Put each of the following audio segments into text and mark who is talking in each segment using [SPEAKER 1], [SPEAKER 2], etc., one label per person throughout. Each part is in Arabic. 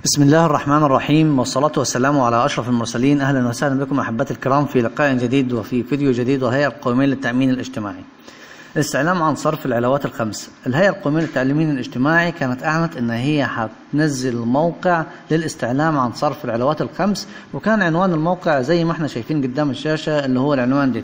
[SPEAKER 1] بسم الله الرحمن الرحيم، والصلاة والسلام على أشرف المرسلين. أهلا وسهلا بكم أحبتي الكرام في لقاء جديد وفي فيديو جديد. وهيئة القومية للتأمين الاجتماعي. الاستعلام عن صرف العلاوات الخمس. الهيئة القومية للتأمين الاجتماعي كانت أعلنت أن هي هتنزل موقع للاستعلام عن صرف العلاوات الخمس، وكان عنوان الموقع زي ما احنا شايفين قدام الشاشة اللي هو العنوان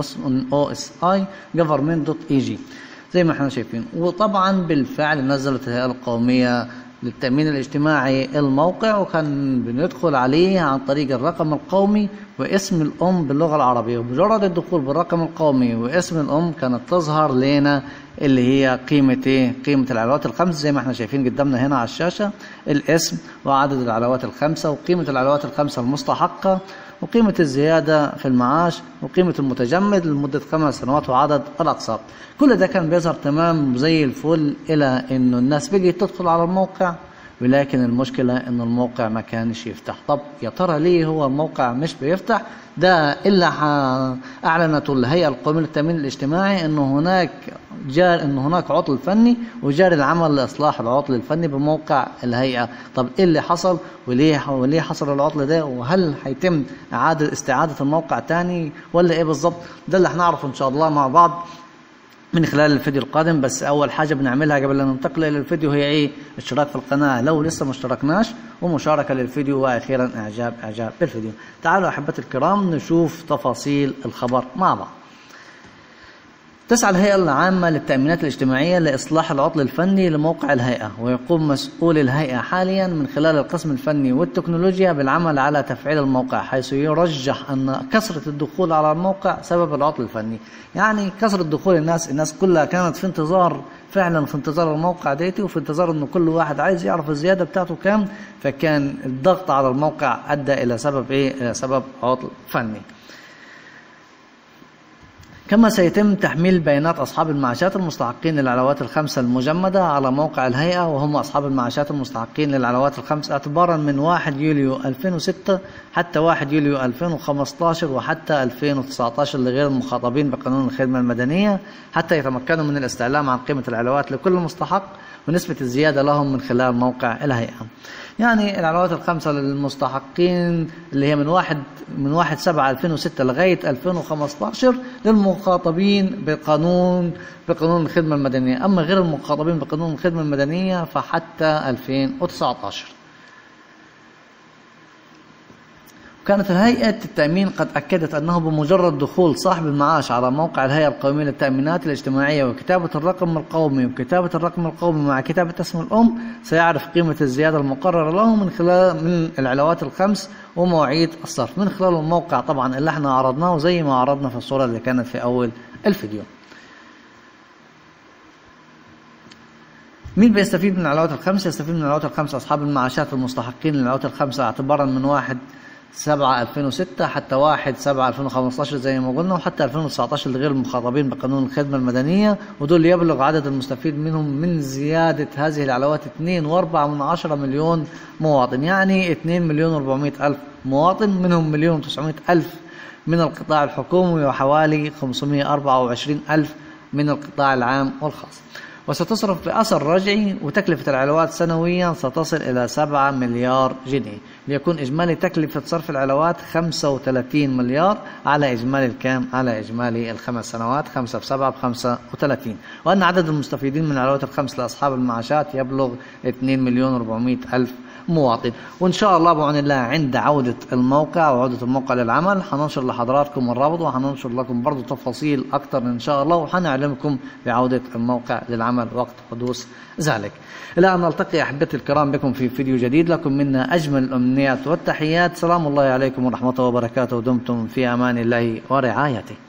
[SPEAKER 1] dtnosi.government.eg زي ما احنا شايفين. وطبعا بالفعل نزلت الهيئة القومية للتأمين الاجتماعي الموقع، وكان بندخل عليه عن طريق الرقم القومي واسم الأم باللغة العربية. ومجرد الدخول بالرقم القومي واسم الأم كانت تظهر لنا اللي هي قيمة العلاوات الخمس زي ما احنا شايفين قدامنا هنا على الشاشة، الاسم وعدد العلاوات الخمسة وقيمة العلاوات الخمسة المستحقة وقيمة الزيادة في المعاش وقيمة المتجمد لمدة 5 سنوات وعدد الأقساط. كل ده كان بيظهر تمام زي الفل، إلى إنه الناس بقت تدخل على الموقع، ولكن المشكلة إن الموقع ما كانش يفتح. طب يا ترى ليه هو الموقع مش بيفتح؟ ده إلا أعلنته الهيئة القومية للتأمين الاجتماعي إنه هناك عطل فني وجاري العمل لإصلاح العطل الفني بموقع الهيئة. طب إيه اللي حصل وليه حصل العطل ده؟ وهل هيتم استعادة الموقع تاني ولا إيه بالظبط؟ ده اللي هنعرفه إن شاء الله مع بعض من خلال الفيديو القادم. بس أول حاجة بنعملها قبل أن ننتقل إلى الفيديو هي إيه؟ اشتراك في القناة لو لسه ما اشتركناش، ومشاركة للفيديو، وأخيرا إعجاب بالفيديو. تعالوا أحبتي الكرام نشوف تفاصيل الخبر مع بعض. تسعى الهيئة العامة للتأمينات الاجتماعية لإصلاح العطل الفني لموقع الهيئة، ويقوم مسؤول الهيئة حاليا من خلال القسم الفني والتكنولوجيا بالعمل على تفعيل الموقع، حيث يرجح أن كثرة الدخول على الموقع سبب العطل الفني. يعني كثرة دخول الناس كلها كانت في انتظار، فعلا في انتظار الموقع ديتي، وفي انتظار انه كل واحد عايز يعرف الزيادة بتاعته كام، فكان الضغط على الموقع أدى إلى سبب إيه؟ إلى سبب عطل فني. كما سيتم تحميل بيانات أصحاب المعاشات المستحقين للعلاوات الخمسة المجمدة على موقع الهيئة، وهم أصحاب المعاشات المستحقين للعلاوات الخمس اعتبارا من 1 يوليو 2006 حتى 1 يوليو 2015 وحتى 2019 لغير المخاطبين بقانون الخدمة المدنية، حتى يتمكنوا من الاستعلام عن قيمة العلاوات لكل مستحق ونسبة الزيادة لهم من خلال موقع الهيئة. يعني العلاوات الخمسة للمستحقين اللي هي من 1/7/2006 لغاية 2015 للمخاطبين بقانون الخدمة المدنية، أما غير المخاطبين بقانون الخدمة المدنية فحتى 2019. كانت هيئة التأمين قد أكدت أنه بمجرد دخول صاحب المعاش على موقع الهيئة القومية للتأمينات الاجتماعية وكتابة الرقم القومي مع كتابة اسم الأم سيعرف قيمة الزيادة المقررة له من العلاوات الخمس ومواعيد الصرف من خلال الموقع طبعا اللي احنا عرضناه زي ما عرضنا في الصورة اللي كانت في أول الفيديو. مين بيستفيد من العلاوات الخمسة؟ يستفيد من العلاوات الخمسة أصحاب المعاشات المستحقين للعلاوات الخمسة اعتبارا من 1/7/2006 حتى 1/7/2015 زي ما قلنا، وحتى 2019 لغير المخاطبين بقانون الخدمة المدنية، ودول يبلغ عدد المستفيد منهم من زيادة هذه العلاوات 2.4 مليون مواطن. يعني 2,400,000 مواطن، منهم 1,900,000 من القطاع الحكومي وحوالي 524,000 من القطاع العام والخاص. وستصرف بأثر رجعي، وتكلفة العلاوات سنويا ستصل إلى 7 مليار جنيه، ليكون إجمالي تكلفة صرف العلاوات 35 مليار على إجمالي الكام؟ على إجمالي ال5 سنوات، 5 في 7 ب35. وأن عدد المستفيدين من العلاوات الخمس لأصحاب المعاشات يبلغ 2,400,000 مواطن. وإن شاء الله بعون الله عند عودة الموقع وعودة الموقع للعمل هننشر لحضراتكم الرابط، وهننشر لكم برضو تفاصيل أكتر إن شاء الله، وهنعلمكم بعودة الموقع للعمل وقت حدوث ذلك. إلى أن نلتقي أحبتي الكرام بكم في فيديو جديد، لكم منا أجمل الأمنيات والتحيات. سلام الله عليكم ورحمته وبركاته، ودمتم في أمان الله ورعايته.